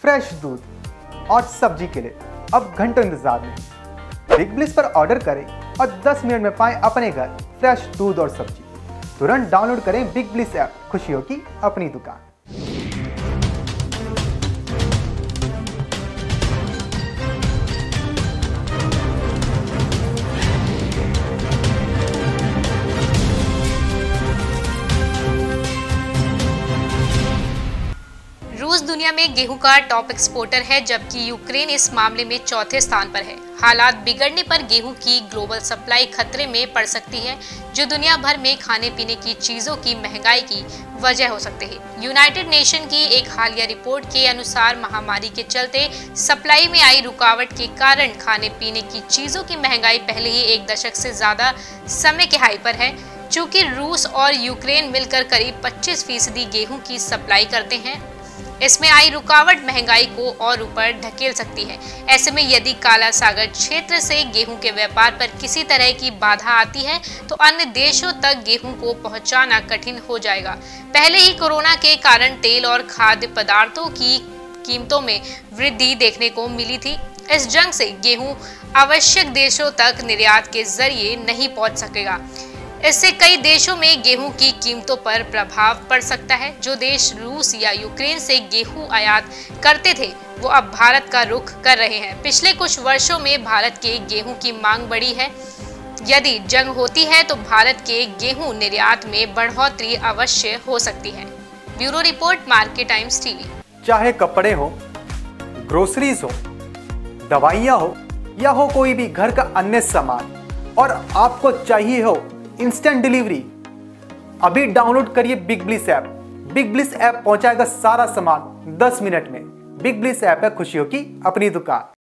Fresh दूध और सब्जी के लिए अब घंटों इंतजार नहीं। बिग ब्लिस पर ऑर्डर करें और 10 मिनट में पाएं अपने घर फ्रेश दूध और सब्जी। तुरंत डाउनलोड करें बिग ब्लिस ऐप, खुशियों की अपनी दुकान। रूस दुनिया में गेहूं का टॉप एक्सपोर्टर है, जबकि यूक्रेन इस मामले में चौथे स्थान पर है। हालात बिगड़ने पर गेहूं की ग्लोबल सप्लाई खतरे में पड़ सकती है, जो दुनिया भर में खाने पीने की चीजों की महंगाई की वजह हो सकते हैं। यूनाइटेड नेशन की एक हालिया रिपोर्ट के अनुसार महामारी के चलते सप्लाई में आई रुकावट के कारण खाने पीने की चीजों की महंगाई पहले ही एक दशक से ज्यादा समय के हाई पर है। चूंकि रूस और यूक्रेन मिलकर करीब 25% गेहूं की सप्लाई करते हैं, इसमें आई रुकावट महंगाई को और ऊपर ढकेल सकती है। ऐसे में यदि काला सागर क्षेत्र से गेहूं के व्यापार पर किसी तरह की बाधा आती है तो अन्य देशों तक गेहूं को पहुंचाना कठिन हो जाएगा। पहले ही कोरोना के कारण तेल और खाद्य पदार्थों की कीमतों में वृद्धि देखने को मिली थी। इस जंग से गेहूं आवश्यक देशों तक निर्यात के जरिए नहीं पहुंच सकेगा। इससे कई देशों में गेहूं की कीमतों पर प्रभाव पड़ सकता है। जो देश रूस या यूक्रेन से गेहूं आयात करते थे, वो अब भारत का रुख कर रहे हैं। पिछले कुछ वर्षों में भारत के गेहूं की मांग बढ़ी है। यदि जंग होती है तो भारत के गेहूं निर्यात में बढ़ोतरी अवश्य हो सकती है। Bureau report, Market Times TV. चाहे कपड़े हो, ग्रोसरीज हो, दवाइयाँ हो या हो कोई भी घर का अन्य सामान, और आपको चाहिए हो इंस्टेंट डिलीवरी, अभी डाउनलोड करिए Big Bliss app. Big Bliss app पहुंचाएगा सारा सामान 10 मिनट में। बिग ब्लिस ऐप है खुशियों की अपनी दुकान।